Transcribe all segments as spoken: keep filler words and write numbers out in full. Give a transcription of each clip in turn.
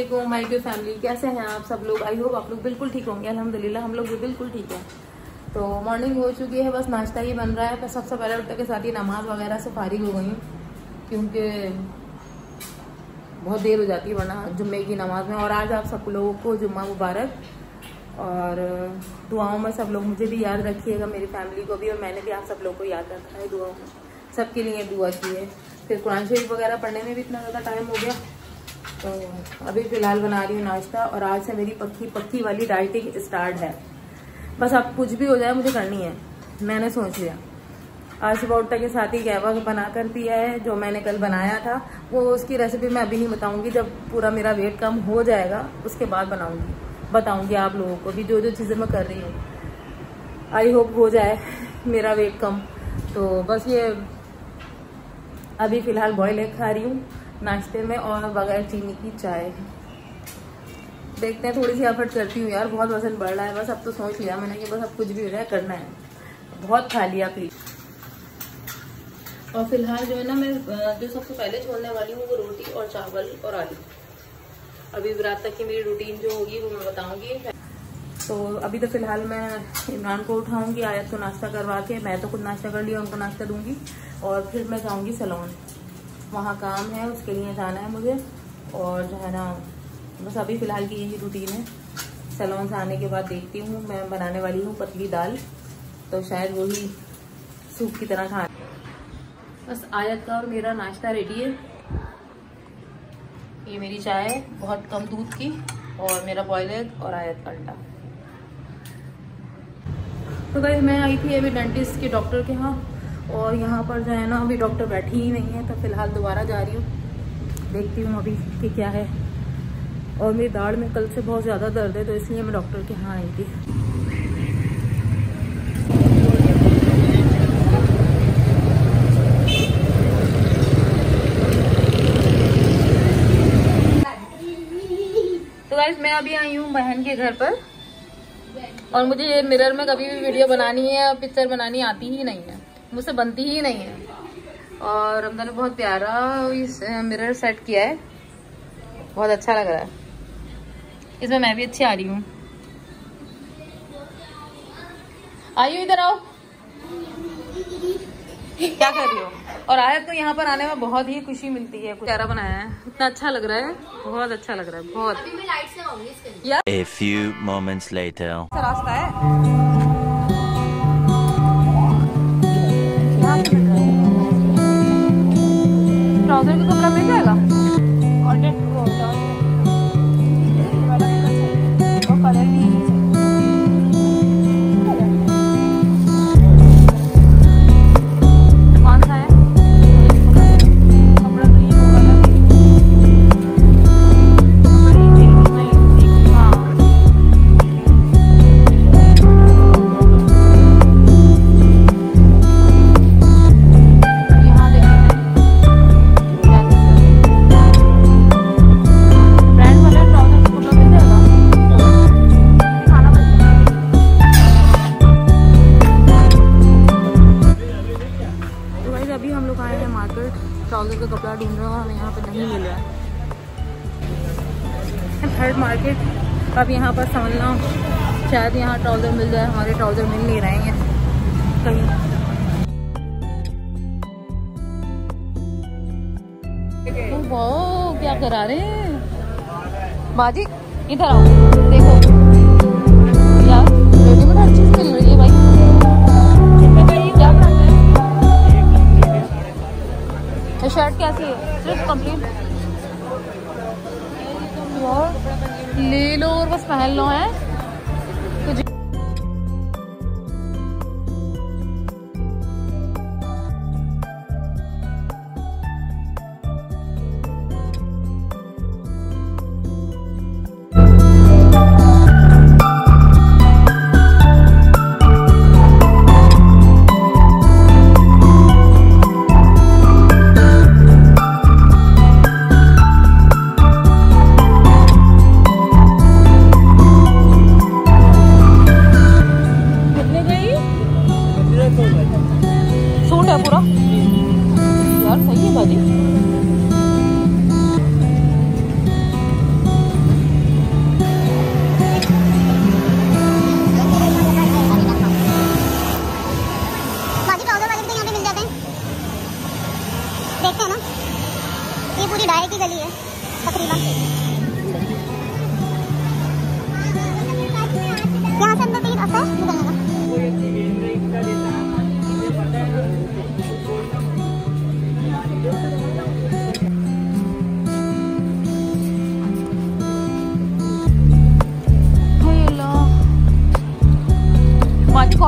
वालेकुम my dear family, कैसे हैं आप सब लोग। आई होप आप लोग बिल्कुल ठीक होंगे। अल्हम्दुलिल्लाह हम लोग भी बिल्कुल ठीक है। तो मॉर्निंग हो चुकी है, बस नाश्ता ही बन रहा है। तो सबसे पहले उठने के साथ ही नमाज वगैरह से फारिग हो गई हूँ, क्योंकि बहुत देर हो जाती है वरना जुम्मे की नमाज में। और आज आप सब लोगों को जुम्मा मुबारक, और दुआओं में सब लोग मुझे भी याद रखिएगा, मेरी फैमिली को भी, और मैंने भी आप सब लोग को याद रखा है दुआओं में। सबके लिए दुआ की है। फिर कुरान शरीफ वगैरह पढ़ने में भी इतना ज़्यादा टाइम हो गया। तो अभी फ़िलहाल बना रही हूँ नाश्ता, और आज से मेरी पक्की पक्की वाली डाइटिंग स्टार्ट है। बस अब कुछ भी हो जाए मुझे करनी है, मैंने सोच लिया। आज सुबह उठने के साथ ही कहवा बना कर पिया है, जो मैंने कल बनाया था। वो उसकी रेसिपी मैं अभी नहीं बताऊंगी, जब पूरा मेरा वेट कम हो जाएगा उसके बाद बनाऊंगी, बताऊंगी आप लोगों को भी जो जो चीज़ें मैं कर रही हूँ। आई होप हो जाए मेरा वेट कम। तो बस ये अभी फ़िलहाल बॉयल एग खा रही हूँ नाश्ते में, और बगैर चीनी की चाय। देखते हैं, थोड़ी सी एफर्ट करती हूँ यार, बहुत वजन बढ़ रहा है। बस अब तो सोच लिया मैंने कि बस अब कुछ भी हो जाए करना है। बहुत खा लिया प्लीज। और फिलहाल जो है ना, मैं जो सबसे पहले छोड़ने वाली हूँ वो रोटी और चावल और आलू। अभी रात तक की मेरी रूटीन जो होगी वो मैं बताऊंगी। तो अभी तो फिलहाल मैं इमरान को उठाऊंगी, आयत को नाश्ता करवा के, मैं तो खुद नाश्ता कर लिया, उनको नाश्ता दूंगी, और फिर मैं जाऊंगी सैलून। वहाँ काम है, उसके लिए जाना है मुझे। और जो है ना, बस अभी फ़िलहाल की यही रूटीन है। सैलून से आने के बाद देखती हूँ, मैं बनाने वाली हूँ पतली दाल, तो शायद वही सूप की तरह खा। बस आयत का और मेरा नाश्ता रेडी है। ये मेरी चाय बहुत कम दूध की, और मेरा बॉयल एग और आयत का अंडा। तो गाइस मैं आई थी अभी डेंटिस्ट के डॉक्टर के यहाँ, और यहाँ पर जो है ना अभी डॉक्टर बैठी ही नहीं है, तो फिलहाल दोबारा जा रही हूँ। देखती हूँ अभी कि क्या है। और मेरी दाढ़ में कल से बहुत ज़्यादा दर्द है, तो इसलिए मैं डॉक्टर के यहाँ आई थी। तो गाइस मैं अभी आई हूँ बहन के घर पर, और मुझे ये मिरर में कभी भी वीडियो बनानी है, पिक्चर बनानी आती ही नहीं है, मुझसे बनती ही नहीं है। और हमदा ने बहुत प्यारा इस मिरर सेट किया है, बहुत अच्छा लग रहा है। इसमें मैं भी अच्छी आ रही हूँ। आइयो इधर आओ। क्या कर रही हो? और आयत को यहाँ पर आने में बहुत ही खुशी मिलती है। प्यारा बनाया है, इतना अच्छा लग रहा है, बहुत अच्छा लग रहा है, बहुत। अभी मैं लाइट से आऊंगी इसके लिए। A few moments later. रास्ता है, ट्राउजर का कपड़ा मिल जाएगा। कलर भी कौन सा है? कपड़ा तो ये ट्राउजर का कपड़ा ढूंढ रहे हो, हमें यहाँ पे नहीं मिल रहा है। थर्ड मार्केट, अब यहाँ पर समझना शायद यहाँ ट्राउजर मिल जाए। हमारे ट्राउजर मिल नहीं रहे हैं कहीं। वाह क्या करा रहे हैं बाजी, इधर आओ देखो यार, रेडीमेड हर चीज मिल रही है भाई। शर्ट कैसी है? सिर्फ कंप्लीट ले लो और बस पहन लो है।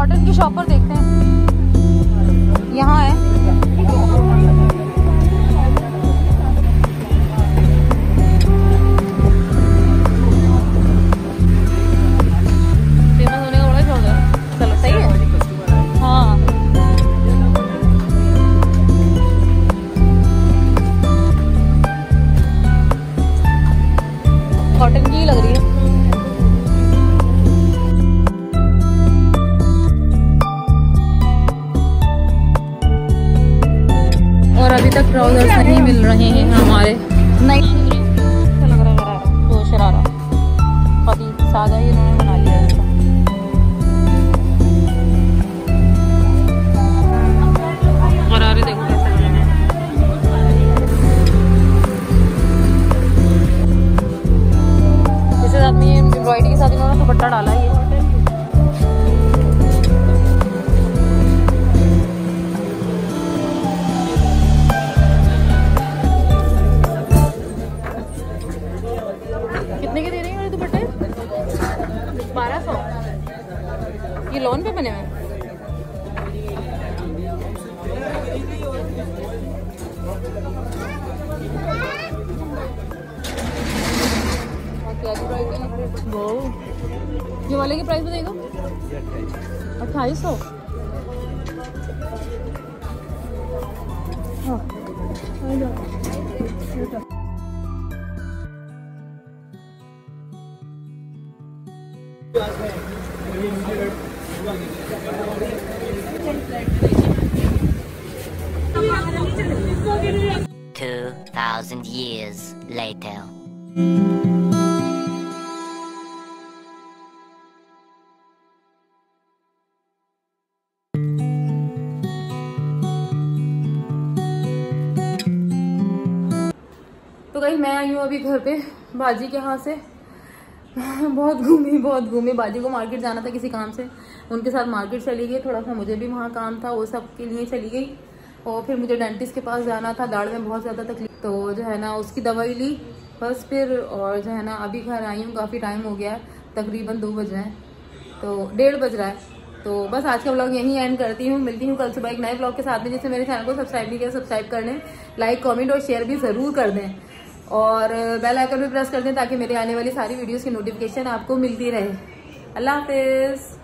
कॉटन की शॉप पर देखते हैं, यहाँ है। फेमस होने का बड़ा शौक है। चलो सही है। हाँ कॉटन की ही लग रही है। और अभी तक ट्राउजर्स नहीं मिल रहे हैं हमारे। नहीं लग रहा है तो शरारा पति सादा ही उन्होंने बना लिया इसका। गरारे देखो कैसे बने हैं। इसके साथ में एम्ब्रॉयडरी के साथ इन्होंने दुपट्टा डाला है। कितने के दे रहे हैं ये दुपट्टे? बारह सौ। ये लोन पे बने हुए हैं। वो ये वाले की प्राइस बताइएगा। अट्ठाईस सौ। Two thousand years later. तो गाइस मैं आई हूँ अभी घर पे बाजी के यहाँ से। बहुत घूमी बहुत घूमी। बाजी को मार्केट जाना था किसी काम से, उनके साथ मार्केट चली गई। थोड़ा सा मुझे भी वहाँ काम था, वो सब के लिए चली गई। और फिर मुझे डेंटिस्ट के पास जाना था, दाढ़ में बहुत ज़्यादा तकलीफ, तो जो है ना उसकी दवाई ली बस फिर। और जो है ना अभी घर आई हूँ, काफ़ी टाइम हो गया, तकरीबन दो बज रहे हैं, तो डेढ़ बज रहा है। तो बस आज का व्लॉग यहीं एंड करती हूँ। मिलती हूँ कल सुबह एक नए व्लॉग के साथ में। जिससे मेरे चैनल को सब्सक्राइब नहीं किया सब्सक्राइब कर लें, लाइक कमेंट और शेयर भी ज़रूर कर दें, और बेल आइकन भी प्रेस कर दें ताकि मेरे आने वाली सारी वीडियोस की नोटिफिकेशन आपको मिलती रहे। अल्लाह हाफिज़।